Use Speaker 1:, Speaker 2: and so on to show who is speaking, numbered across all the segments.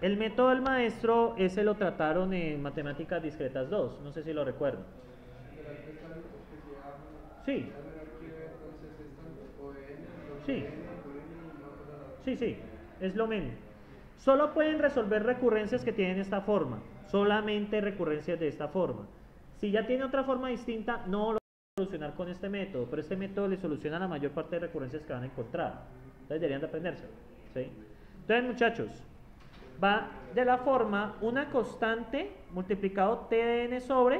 Speaker 1: El método del maestro, ese lo trataron en Matemáticas Discretas 2, no sé si lo recuerdan. Sí, sí, sí, sí, es lo mismo. Solo pueden resolver recurrencias que tienen esta forma, solamente recurrencias de esta forma. Si ya tiene otra forma distinta, no lo van a solucionar con este método, pero este método le soluciona la mayor parte de recurrencias que van a encontrar. Entonces deberían de aprenderse, ¿sí? Entonces, muchachos, va de la forma una constante multiplicado t de n sobre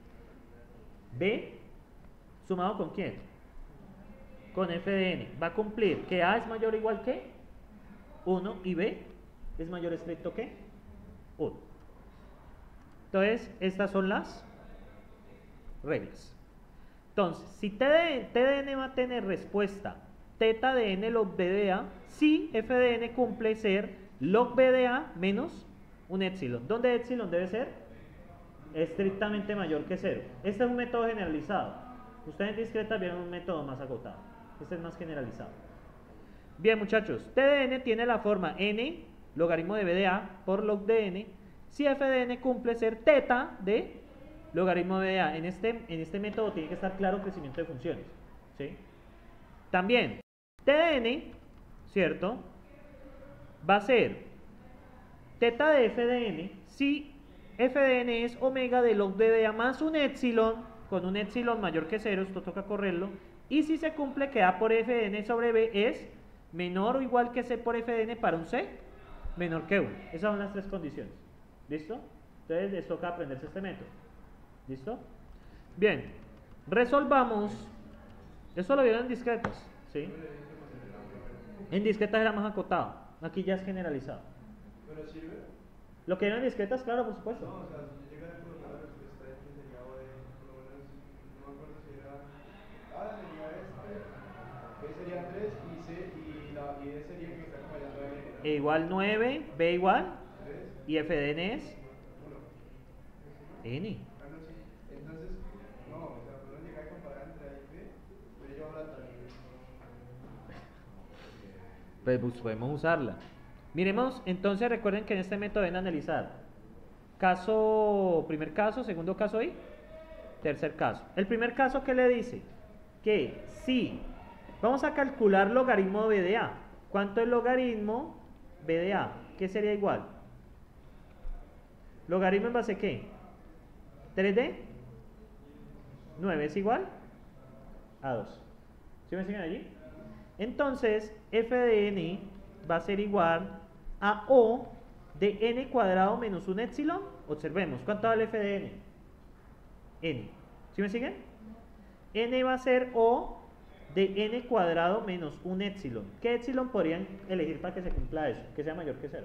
Speaker 1: b sumado con quién, con f de n. Va a cumplir que a es mayor o igual que 1 y b es mayor o estricto que 1. Entonces estas son las reglas. Entonces si t de n va a tener respuesta teta de n log b de a, si f de n cumple ser log b de a menos un epsilon, donde epsilon debe ser estrictamente mayor que 0. Este es un método generalizado. Ustedes en discreta vieron un método más agotado. Este es más generalizado. Bien, muchachos, t de n tiene la forma n logaritmo de b de a por log de n si f de n cumple ser teta de logaritmo de b de a. En este método tiene que estar claro el crecimiento de funciones, ¿sí? También t de n, ¿cierto?, va a ser teta de f de n si f de n es omega de log de b de a más un epsilon, con un epsilon mayor que 0, esto toca correrlo, y si se cumple que a por f de n sobre b es menor o igual que c por f de n para un c menor que 1. Esas son las tres condiciones. ¿Listo? Entonces les toca aprenderse este método. ¿Listo? Bien, resolvamos. Eso lo vieron en discretas, ¿sí? En discretas era más acotado. Aquí ya es generalizado.
Speaker 2: ¿Pero sirve?
Speaker 1: Lo que vieron en discretas, claro, por supuesto.
Speaker 2: No, o sea, si llega a colocar la respuesta de que sería O de, por lo menos, no me acuerdo si era A sería B sería 3 y D sería que está acompañando a N.
Speaker 1: E igual 9, B igual
Speaker 2: 3
Speaker 1: y f de n es
Speaker 2: 1.
Speaker 1: n.
Speaker 2: Ah, no, sí. Entonces, no, o sea, no llega a comparar entre A y B, pero yo ahora también.
Speaker 1: Pues podemos usarla. Miremos, entonces recuerden que en este método deben analizar primer caso, segundo caso y tercer caso. El primer caso, ¿qué le dice? Que si vamos a calcular logaritmo b de a. ¿Cuánto es logaritmo b de a? ¿Qué sería igual? ¿Logaritmo en base a qué? 3D 9 es igual a 2. ¿Sí me siguen allí? Entonces f de n va a ser igual a o de n cuadrado menos un epsilon. Observemos, ¿cuánto vale f de n? N. ¿Sí me siguen? N va a ser o de n cuadrado menos un epsilon. ¿Qué epsilon podrían elegir para que se cumpla eso? Que sea mayor que 0.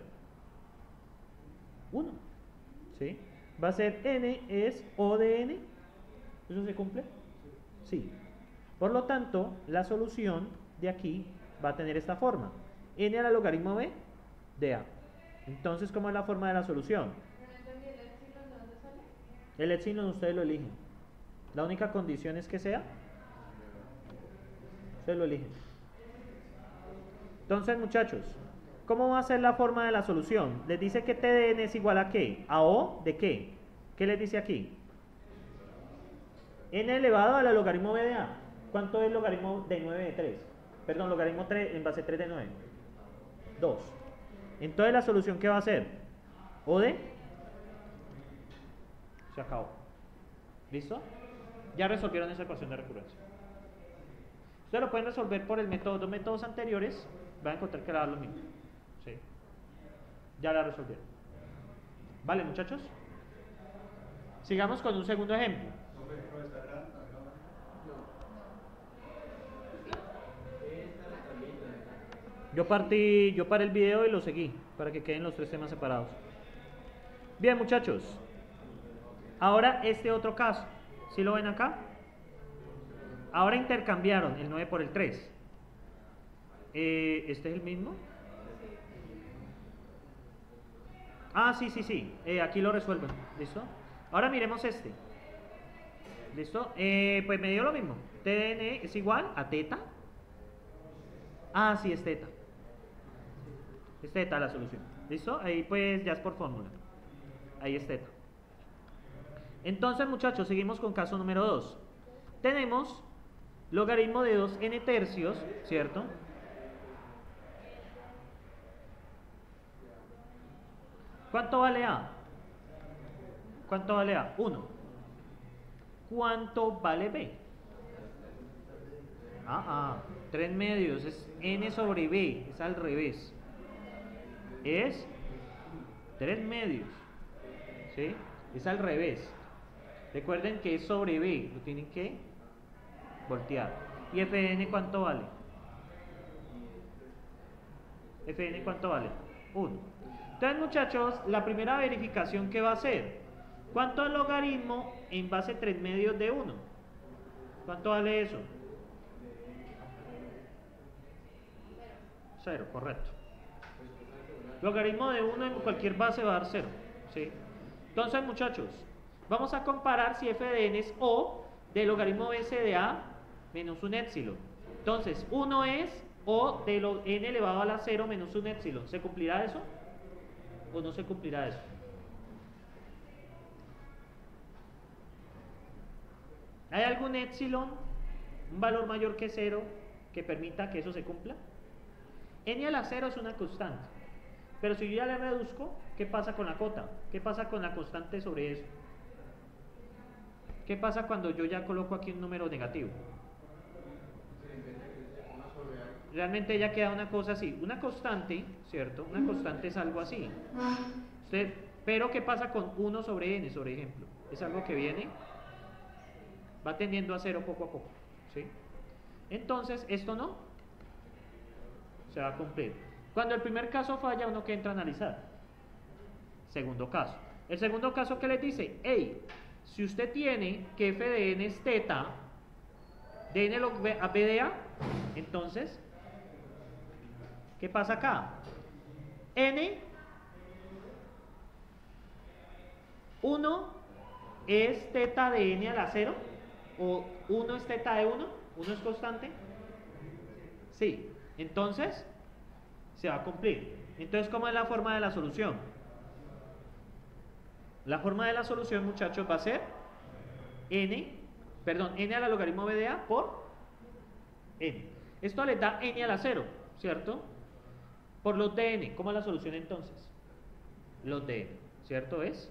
Speaker 1: 1. ¿Sí? Va a ser n es o de n. ¿Eso se cumple? Sí. Por lo tanto, la solución de aquí va a tener esta forma. N a la logaritmo b de a. Entonces, ¿cómo es la forma de la solución? El epsilon ustedes lo eligen. La única condición es que sea. Ustedes lo eligen. Entonces, muchachos, ¿cómo va a ser la forma de la solución? Les dice que t de n es igual a ¿qué? ¿A o de qué? ¿Qué les dice aquí? N elevado a la logaritmo b de a. ¿Cuánto es logaritmo de 9 de 3? Perdón, logaritmo 3 en base 3 de 9. 2. Entonces la solución, ¿qué va a ser? O de... Se acabó. ¿Listo? Ya resolvieron esa ecuación de recurrencia. Ustedes lo pueden resolver por el método, dos métodos anteriores. Van a encontrar que va a dar lo mismo. ¿Sí? Ya la resolvieron. ¿Vale, muchachos? Sigamos con un segundo ejemplo. Yo paré el video y lo seguí para que queden los tres temas separados. Bien, muchachos. Ahora este otro caso. ¿Sí lo ven acá? Ahora intercambiaron el 9 por el 3. ¿Este es el mismo? Ah, sí. Aquí lo resuelven. ¿Listo? Ahora miremos este. ¿Listo? Pues me dio lo mismo. T de n es igual a teta. Ah, sí, es teta. Es teta la solución. ¿Listo? Ahí pues ya es por fórmula. Ahí es teta. Entonces, muchachos, seguimos con caso número 2. Tenemos logaritmo de 2n tercios, ¿cierto? ¿Cuánto vale a? ¿Cuánto vale a? 1. ¿Cuánto vale b? 3 medios, es n sobre b, es al revés. Es 3 medios, ¿sí? Es al revés. Recuerden que es sobre b, lo tienen que voltear. ¿Y f de n cuánto vale? F de n cuánto vale? 1. Entonces, muchachos, la primera verificación que va a hacer, ¿cuánto es logaritmo en base 3 medios de 1? ¿Cuánto vale eso? 0, correcto. Logaritmo de 1 en cualquier base va a dar 0, ¿sí? Entonces, muchachos, vamos a comparar si f de n es o del logaritmo bs de a menos un épsilon. Entonces, 1 es o de n elevado a la 0 menos un épsilon. ¿Se cumplirá eso? ¿O no se cumplirá eso? ¿Hay algún épsilon, un valor mayor que 0, que permita que eso se cumpla? N a la 0 es una constante. Pero si yo ya le reduzco, ¿qué pasa con la cota? ¿Qué pasa con la constante sobre eso? ¿Qué pasa cuando yo ya coloco aquí un número negativo? Realmente ya queda una cosa así. Una constante, ¿cierto? Una constante es algo así. Pero ¿qué pasa con 1 sobre n, por ejemplo? Es algo que viene, va tendiendo a 0 poco a poco, ¿sí? Entonces, esto no se va a cumplir. Cuando el primer caso falla, uno que entra a analizar. Segundo caso. El segundo caso que les dice, hey, si usted tiene que f de n es teta, de n log a b de a, entonces, ¿qué pasa acá? N, 1 es teta de n a la 0, o 1 es teta de 1, 1 es constante. Sí, entonces se va a cumplir. Entonces, ¿cómo es la forma de la solución? La forma de la solución, muchachos, va a ser n a la logaritmo b de a por n. Esto le da n a la 0, ¿cierto? Por los de n. ¿Cómo es la solución entonces? Los de n, ¿cierto? Es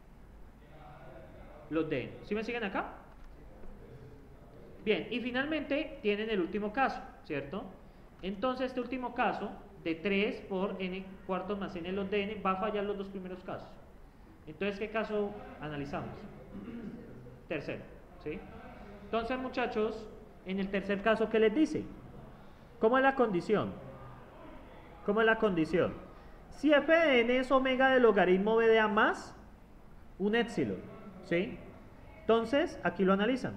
Speaker 1: los de n. ¿Sí me siguen acá? Bien, y finalmente tienen el último caso, ¿cierto? Entonces, este último caso de 3 por n cuartos más n los de n va a fallar los dos primeros casos. Entonces, ¿qué caso analizamos? Tercero, ¿sí? Entonces, muchachos, en el tercer caso, ¿qué les dice? ¿Cómo es la condición? ¿Cómo es la condición? Si f de n es omega del logaritmo b de a más un épsilon, ¿sí? Entonces, aquí lo analizan.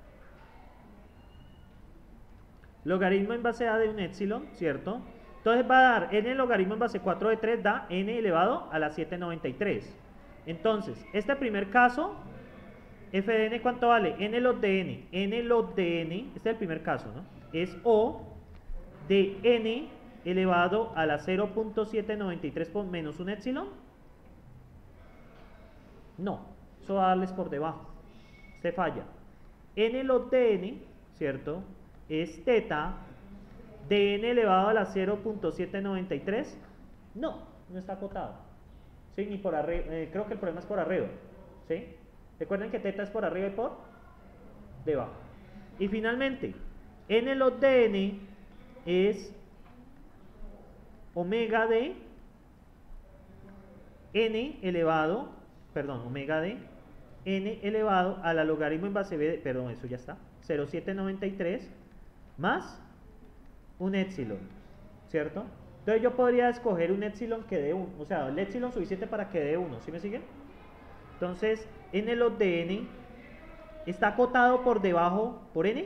Speaker 1: Logaritmo en base a de un épsilon, ¿cierto? Entonces va a dar n logaritmo en base 4 de 3 da n elevado a la 793. Entonces, este primer caso, f de n, ¿cuánto vale? N log de n. N log de n, este es el primer caso, ¿no? Es o de n elevado a la 0.793 por menos un épsilon. No, eso va a darles por debajo. Se falla. N log de n, ¿cierto? Es teta de n elevado a la 0.793. No, no está acotado. ¿Sí? Ni por arriba. Creo que el problema es por arriba. ¿Sí? Recuerden que teta es por arriba y por debajo. Y finalmente, n log de n es omega de n elevado, perdón, omega de n elevado a la logaritmo en base b, perdón, eso ya está, 0.793 más un épsilon, ¿cierto? Entonces yo podría escoger un épsilon que dé 1, o sea, el épsilon suficiente para que dé 1, ¿sí me siguen? Entonces, n log de n está acotado por debajo por n.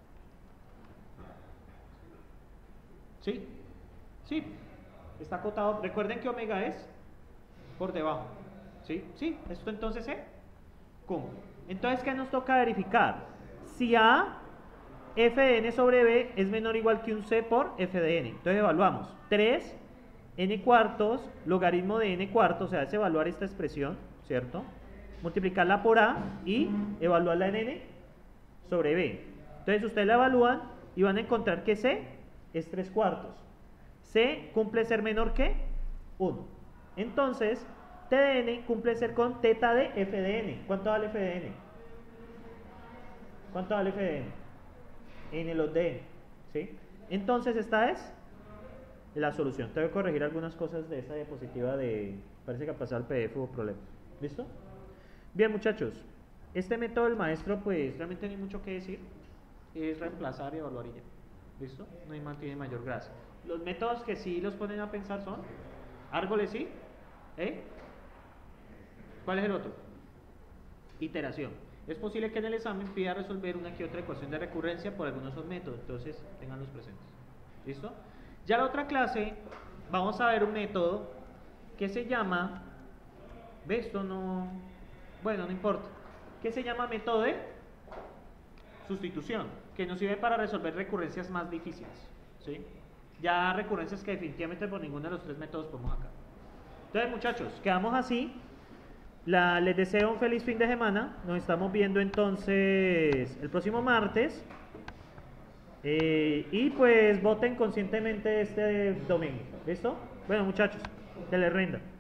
Speaker 1: ¿Sí? Sí, está acotado. Recuerden que omega es por debajo. ¿Sí? Sí, esto entonces se cumple. Entonces, ¿qué nos toca verificar? Si a f de n sobre b es menor o igual que un c por f de n. Entonces evaluamos 3 n cuartos, logaritmo de n cuartos, o sea, es evaluar esta expresión, ¿cierto? Multiplicarla por a y evaluarla en n sobre b. Entonces ustedes la evalúan y van a encontrar que c es 3 cuartos. C cumple ser menor que 1. Entonces, t de n cumple ser con teta de f de n. ¿Cuánto vale f de n? ¿Cuánto vale f de n? N los de n. ¿Sí? Entonces, esta es la solución. Tengo que corregir algunas cosas de esta diapositiva parece que ha pasado el PDF hubo problemas. ¿Listo? Bien, muchachos. Este método del maestro, pues, realmente no hay mucho que decir. Es reemplazar y evaluar y ya. ¿Listo? No tiene mayor gracia. Los métodos que sí los ponen a pensar son árboles y ¿cuál es el otro? Iteración. Es posible que en el examen pida resolver una que otra ecuación de recurrencia por algunos de esos métodos, entonces tenganlos presentes. ¿Listo? Ya la otra clase vamos a ver un método que se llama, ¿ves? Esto no, bueno, no importa, que se llama método de sustitución, que nos sirve para resolver recurrencias más difíciles, ¿sí? Ya recurrencias que definitivamente por ninguno de los tres métodos podemos acá. Entonces, muchachos, quedamos así. Les deseo un feliz fin de semana. Nos estamos viendo entonces el próximo martes. Y pues voten conscientemente este domingo. ¿Listo? Bueno, muchachos, que les rinda.